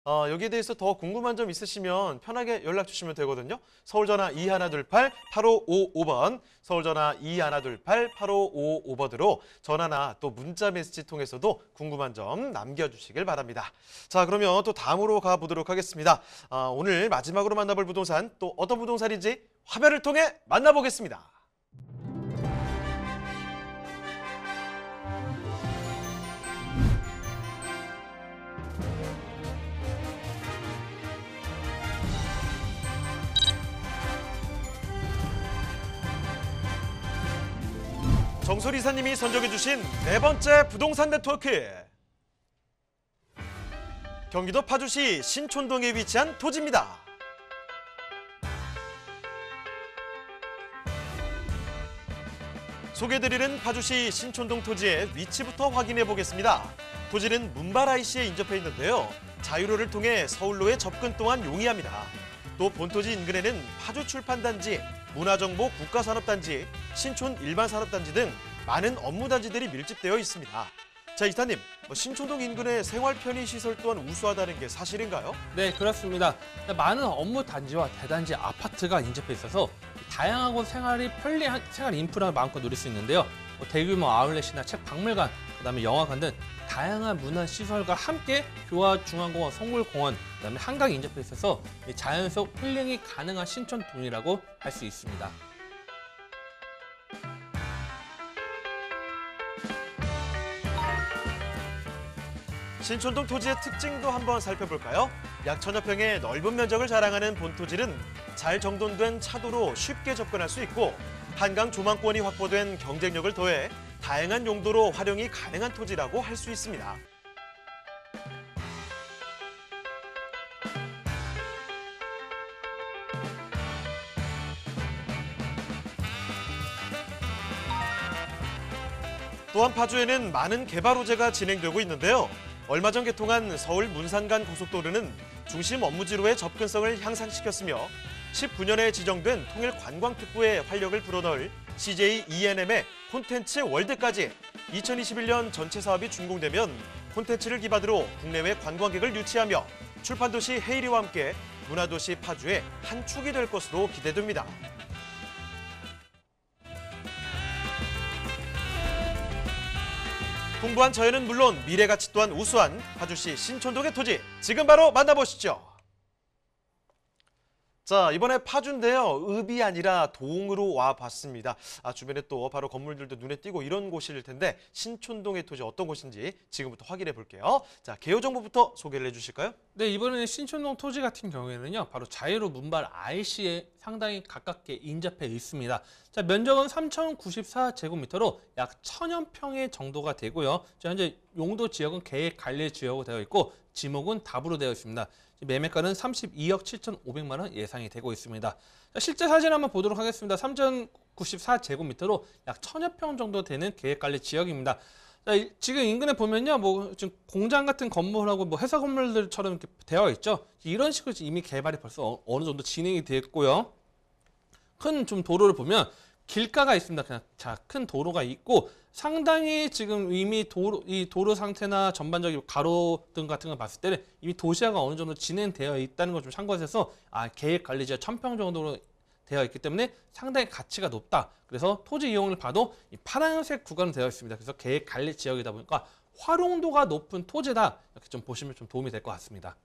여기에 대해서 더 궁금한 점 있으시면 편하게 연락 주시면 되거든요. 서울전화 2128-8555번, 서울전화 2128-8555번으로 전화나 또 문자 메시지 통해서도 궁금한 점 남겨주시길 바랍니다. 자, 그러면 또 다음으로 가보도록 하겠습니다. 오늘 마지막으로 만나볼 부동산, 또 어떤 부동산인지 화면을 통해 만나보겠습니다. 정솔 이사님이 선정해주신 네 번째 부동산 네트워크. 경기도 파주시 신촌동에 위치한 토지입니다. 소개해드리는 파주시 신촌동 토지의 위치부터 확인해 보겠습니다. 토지는 문발 IC에 인접해 있는데요. 자유로를 통해 서울로의 접근 또한 용이합니다. 또 본토지 인근에는 파주 출판단지, 문화정보 국가산업단지, 신촌 일반산업단지 등 많은 업무단지들이 밀집되어 있습니다. 자, 이사님, 신촌동 인근의 생활 편의시설 또한 우수하다는 게 사실인가요? 네, 그렇습니다. 많은 업무단지와 대단지, 아파트가 인접해 있어서 다양하고 생활이 편리한 생활 인프라를 마음껏 누릴 수 있는데요. 대규모 아울렛이나 책 박물관, 그다음에 영화관 등 다양한 문화시설과 함께 교화중앙공원, 송골공원, 그다음에 한강이 인접해 있어서 자연 속 힐링이 가능한 신촌동이라고 할 수 있습니다. 신촌동 토지의 특징도 한번 살펴볼까요? 약 1000여 평의 넓은 면적을 자랑하는 본토지는 잘 정돈된 차도로 쉽게 접근할 수 있고 한강 조망권이 확보된 경쟁력을 더해 다양한 용도로 활용이 가능한 토지라고 할 수 있습니다. 또한 파주에는 많은 개발 호재가 진행되고 있는데요. 얼마 전 개통한 서울 문산간 고속도로는 중심 업무지로의 접근성을 향상시켰으며 19년에 지정된 통일관광특구에 활력을 불어넣을 CJ ENM의 콘텐츠 월드까지 2021년 전체 사업이 준공되면 콘텐츠를 기반으로 국내외 관광객을 유치하며 출판도시 헤이리와 함께 문화도시 파주의 한 축이 될 것으로 기대됩니다. 풍부한 자연은 물론 미래 가치 또한 우수한 파주시 신촌동의 토지, 지금 바로 만나보시죠. 자, 이번에 파주인데요. 읍이 아니라 동으로 와봤습니다. 주변에 또 바로 건물들도 눈에 띄고 이런 곳일 텐데 신촌동의 토지 어떤 곳인지 지금부터 확인해 볼게요. 자, 개요 정보부터 소개를 해주실까요? 네, 이번에는 신촌동 토지 같은 경우에는요, 바로 자유로 문발 IC에 상당히 가깝게 인접해 있습니다. 자, 면적은 3094제곱미터로 약 1000여 평의 정도가 되고요. 자, 현재 용도 지역은 계획 관리 지역으로 되어 있고 지목은 답으로 되어 있습니다. 매매가는 32억 7,500만 원 예상이 되고 있습니다. 자, 실제 사진 한번 보도록 하겠습니다. 3094제곱미터로 약 1000여 평 정도 되는 계획관리 지역입니다. 자, 지금 인근에 보면요, 지금 공장 같은 건물하고 회사 건물들처럼 이렇게 되어 있죠. 이런 식으로 이미 개발이 벌써 어느 정도 진행이 됐고요. 큰 좀 도로를 보면 길가가 있습니다. 그냥 큰 도로가 있고 상당히 지금 이미 이 도로 상태나 전반적인 가로등 같은 걸 봤을 때는 이미 도시화가 어느 정도 진행되어 있다는 걸 좀 참고해서 계획 관리지역 1000평 정도로 되어 있기 때문에 상당히 가치가 높다. 그래서 토지 이용을 봐도 이 파란색 구간으로 되어 있습니다. 그래서 계획 관리 지역이다 보니까 활용도가 높은 토지다. 이렇게 좀 보시면 좀 도움이 될 것 같습니다.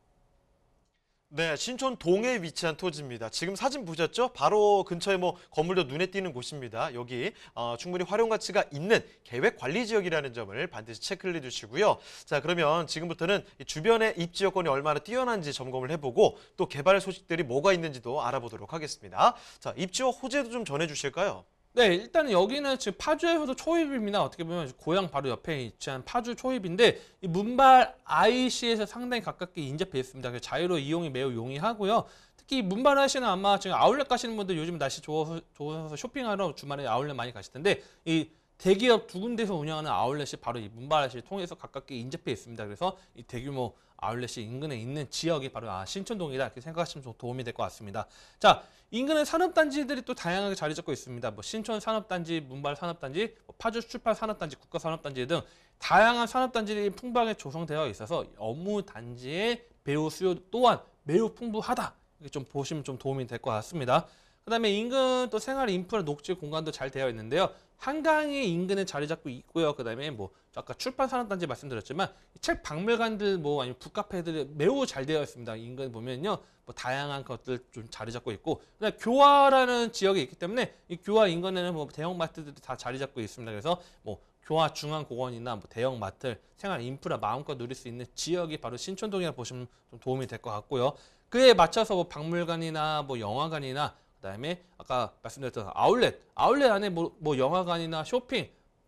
네, 신촌 동에 위치한 토지입니다. 지금 사진 보셨죠? 바로 근처에 건물도 눈에 띄는 곳입니다. 여기 충분히 활용 가치가 있는 계획 관리 지역이라는 점을 반드시 체크를 해주시고요. 자, 그러면 지금부터는 주변의 입지 여건이 얼마나 뛰어난지 점검을 해보고 또 개발 소식들이 뭐가 있는지도 알아보도록 하겠습니다. 자, 입지와 호재도 좀 전해주실까요? 네, 일단은 여기는 지금 파주에서도 초입입니다. 어떻게 보면 고향 바로 옆에 위치한 파주 초입인데 이 문발 IC에서 상당히 가깝게 인접해 있습니다. 그래서 자유로 이용이 매우 용이하고요. 특히 문발 IC는 아마 지금 아울렛 가시는 분들 요즘 날씨 좋아서 쇼핑하러 주말에 아울렛 많이 가실 텐데 이 대기업 두 군데서 운영하는 아울렛이 바로 이 문발 IC를 통해서 가깝게 인접해 있습니다. 그래서 이 대규모 아울렛이 인근에 있는 지역이 바로 신촌동이다 이렇게 생각하시면 좀 도움이 될 것 같습니다. 자, 인근에 산업단지들이 또 다양하게 자리 잡고 있습니다. 신촌 산업단지, 문발 산업단지, 파주 출판 산업단지, 국가 산업단지 등 다양한 산업단지들이 풍부하게 조성되어 있어서 업무 단지의 배우 수요 또한 매우 풍부하다. 이렇게 좀 보시면 좀 도움이 될 것 같습니다. 그다음에 인근 또 생활 인프라 녹지 공간도 잘 되어 있는데요. 한강이 인근에 자리 잡고 있고요. 그다음에 뭐 아까 출판 산업단지 말씀드렸지만 책 박물관들 뭐 아니면 북카페들이 매우 잘 되어 있습니다. 인근 보면요, 뭐 다양한 것들 좀 자리 잡고 있고, 그다음에 교화라는 지역이 있기 때문에 이 교화 인근에는 뭐 대형 마트들이 다 자리 잡고 있습니다. 그래서 뭐 교화 중앙공원이나 뭐 대형 마트, 생활 인프라 마음껏 누릴 수 있는 지역이 바로 신촌동이라 보시면 좀 도움이 될 것 같고요. 그에 맞춰서 뭐 박물관이나 뭐 영화관이나 그다음에 아까 말씀드렸던 아울렛 안에 뭐 영화관이나 쇼핑,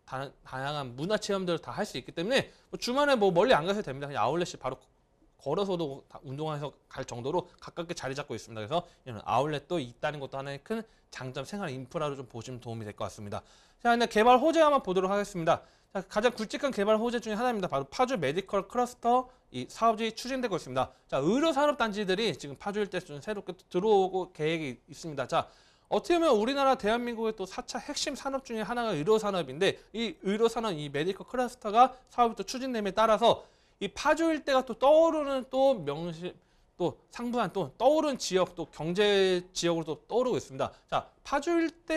다양한 문화 체험들을 다 할 수 있기 때문에 뭐 주말에 뭐 멀리 안 가셔도 됩니다. 그냥 아울렛이 바로 걸어서도 운동해서 갈 정도로 가깝게 자리 잡고 있습니다. 그래서 이런 아울렛도 있다는 것도 하나의 큰 장점, 생활 인프라로 좀 보시면 도움이 될 것 같습니다. 자, 근데 개발 호재 한번 보도록 하겠습니다. 자, 가장 굵직한 개발 호재 중에 하나입니다. 바로 파주 메디컬 클러스터 이 사업이 추진되고 있습니다. 자, 의료 산업 단지들이 지금 파주 일대 좀 새롭게 들어오고 계획이 있습니다. 자, 어떻게 보면 우리나라 대한민국의 또 4차 핵심 산업 중에 하나가 의료 산업인데, 이 의료 산업 이 메디컬 클러스터가 사업이 또 추진됨에 따라서 이 파주 일대가 또 떠오르는 또 명시 또 상부한 또 떠오른 지역, 또 경제 지역으로 또 떠오르고 있습니다. 자, 파주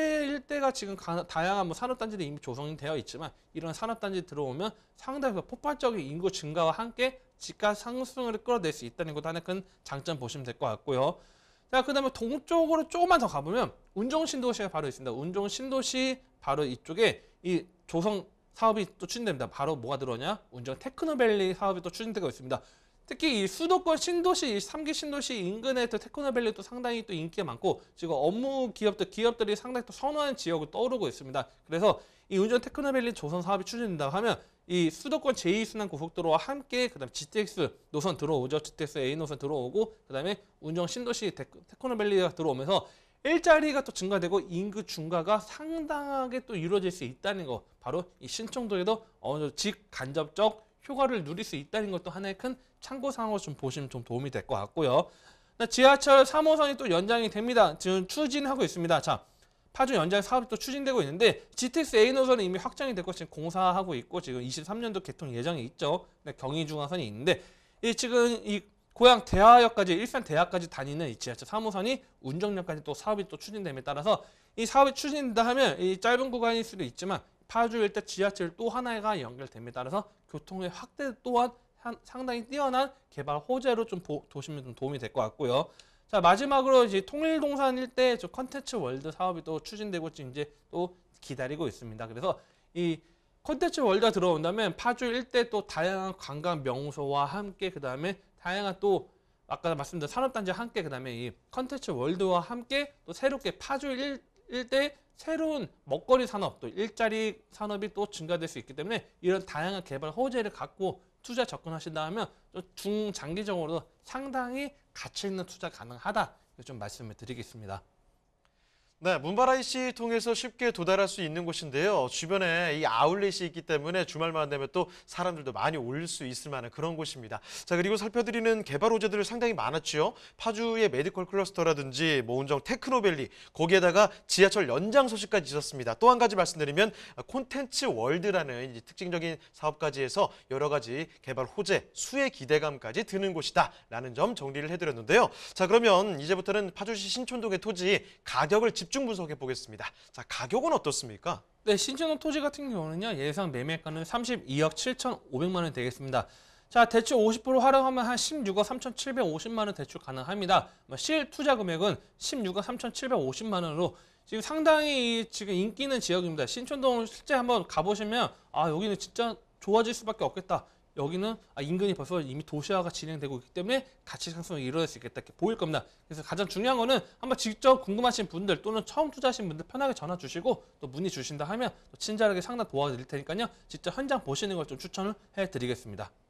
일대가 지금 다양한 뭐 산업단지들이 이미 조성이 되어 있지만, 이런 산업단지 들어오면 상당히 폭발적인 인구 증가와 함께 집가 상승을 끌어낼 수 있다는 것도 하나의 큰 장점 보시면 될 것 같고요. 자, 그다음에 동쪽으로 조금만 더 가보면 운정신도시가 바로 있습니다. 운정신도시 바로 이쪽에 이 조성 사업이 또 추진됩니다. 바로 뭐가 들어오냐? 운정 테크노밸리 사업이 또 추진되고 있습니다. 특히 이 수도권 신도시, 이 3기 신도시 인근의 또 테크노밸리도 상당히 또 인기가 많고, 지금 업무 기업들이 상당히 또 선호하는 지역으로 떠오르고 있습니다. 그래서 이 운정 테크노밸리 조성 사업이 추진된다고 하면 이 수도권 제2순환 고속도로와 함께 그다음 GTX 노선 들어오죠. GTX A 노선 들어오고, 그다음에 운정 신도시 테크노밸리가 들어오면서 일자리가 또 증가되고 인구 증가가 상당하게 또 이루어질 수 있다는 거, 바로 이 신청도에도 어느 정도 직간접적 효과를 누릴 수 있다는 것도 하나의 큰 참고사항으로 좀 보시면 좀 도움이 될 것 같고요. 지하철 3호선이 또 연장이 됩니다. 지금 추진하고 있습니다. 자, 파주 연장 사업이 또 추진되고 있는데, GTX A 노선은 이미 확정이 됐고 지금 공사하고 있고 지금 23년도 개통 예정이 있죠. 경의중앙선이 있는데, 지금 이 고양 대하역까지, 일산 대하까지 다니는 이 지하철 3호선이 운정역까지 또 사업이 또 추진됨에 따라서 이 사업이 추진된다 하면 이 짧은 구간일 수도 있지만 파주 일대 지하철 또 하나가 연결됨에 따라서 교통의 확대 또한 상당히 뛰어난 개발 호재로 좀 보시면 좀 도움이 될 것 같고요. 자, 마지막으로 이제 통일동산 일대 컨텐츠 월드 사업이 또 추진되고 지금 이제 또 기다리고 있습니다. 그래서 이 컨텐츠 월드가 들어온다면 파주 일대 또 다양한 관광 명소와 함께, 그 다음에 다양한 또 아까 말씀드린 산업단지와 함께, 그 다음에 이 컨텐츠 월드와 함께 또 새롭게 파주 일대 새로운 먹거리 산업, 또 일자리 산업이 또 증가될 수 있기 때문에 이런 다양한 개발 호재를 갖고 투자 접근하신다면 중장기적으로도 상당히 가치 있는 투자 가능하다, 좀 말씀을 드리겠습니다. 네, 문발 IC 통해서 쉽게 도달할 수 있는 곳인데요. 주변에 이 아울렛이 있기 때문에 주말만 되면 또 사람들도 많이 올 수 있을 만한 그런 곳입니다. 자, 그리고 살펴드리는 개발 호재들 상당히 많았죠. 파주의 메디컬 클러스터라든지 뭐 운정 테크노밸리, 거기에다가 지하철 연장 소식까지 있었습니다. 또 한 가지 말씀드리면 콘텐츠 월드라는 이제 특징적인 사업까지 해서 여러 가지 개발 호재, 수혜 기대감까지 드는 곳이다라는 점 정리를 해드렸는데요. 자, 그러면 이제부터는 파주시 신촌동의 토지 가격을 집중 분석해 보겠습니다. 자, 가격은 어떻습니까? 네, 신촌동 토지 같은 경우는요, 예상 매매가는 32억 7,500만 원 되겠습니다. 자, 대출 50% 활용하면 한 16억 3,750만 원 대출 가능합니다. 실 투자 금액은 16억 3,750만 원으로 지금 상당히 지금 인기 있는 지역입니다. 신촌동 실제 한번 가보시면 여기는 진짜 좋아질 수밖에 없겠다. 여기는 인근이 벌써 이미 도시화가 진행되고 있기 때문에 가치 상승이 이루어질 수 있겠다, 이렇게 보일 겁니다. 그래서 가장 중요한 거는 한번 직접 궁금하신 분들 또는 처음 투자하신 분들 편하게 전화 주시고 또 문의 주신다 하면 또 친절하게 상담 도와드릴 테니까요. 직접 현장 보시는 걸 좀 추천을 해드리겠습니다.